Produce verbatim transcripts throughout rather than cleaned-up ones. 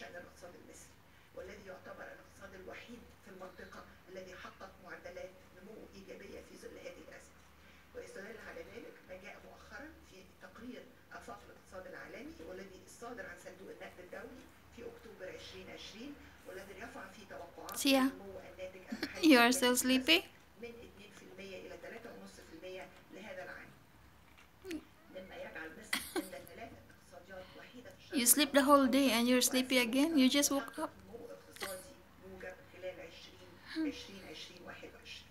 بشأن الاقتصاد المصري، والذي يعتبر الاقتصاد الوحيد في المنطقة الذي حقق معدلات نمو إيجابية في ظل هذه الأزمة. ويستدل على ذلك ما جاء مؤخرا في تقرير آفاق الاقتصاد العالمي والذي الصادر عن صندوق النقد الدولي في أكتوبر ألفين وعشرين، والذي رفع في توقعات النمو الناتج المحلي You are still sleepy? من اثنين بالمئة إلى ثلاثة فاصلة خمسة بالمئة لهذا العام، مما يجعل مصر من ثلاث اقتصاديات وحيدة في الشرق. You sleep the whole day and you're sleepy again? You just woke up? نمو اقتصادي موجب خلال عشرين عشرين عشرين واحد وعشرين.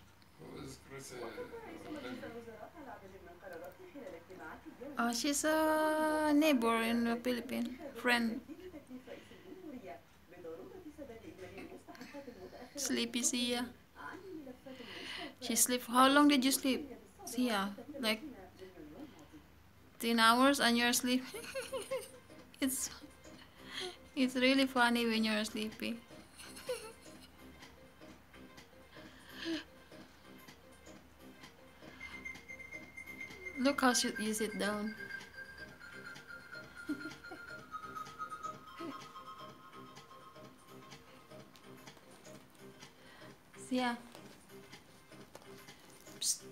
Oh, she's a neighbor in the Philippines. Friend. Sleepy Sia. She sleep. How long did you sleep, Sia? Like ten hours and you're sleeping? it's it's really funny when you're sleepy. Look how you sit down. Sia. Psst.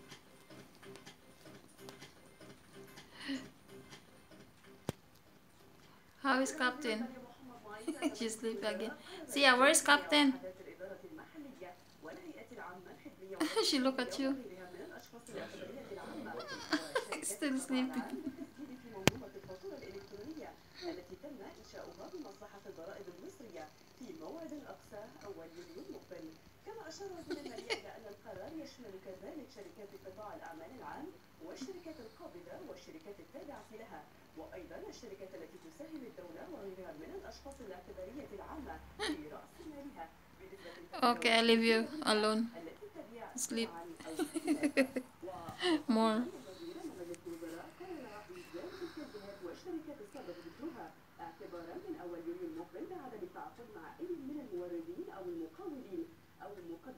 How is Captain? She sleep again. Sia, where is Captain? She look at you. Still sleeping. التي تم إنشاؤها بمصلحة الضرائب المصرية في موعد الأقصى أول يوليو المقبل. كما أشار وزير المالية إلى أن القرار يشمل كذلك شركات قطاع الأعمال العام والشركات القابضة والشركات التابعة لها، وأيضا الشركات التي تساهم الدولة وغيرها من الأشخاص الاعتبارية العامة في رأس مالها. Okay, I leave you alone. Sleep. More. اعتبارا من أول يوليو المقبل بعدم التعاقد مع أي من الموردين أو المقاولين أو المقدمين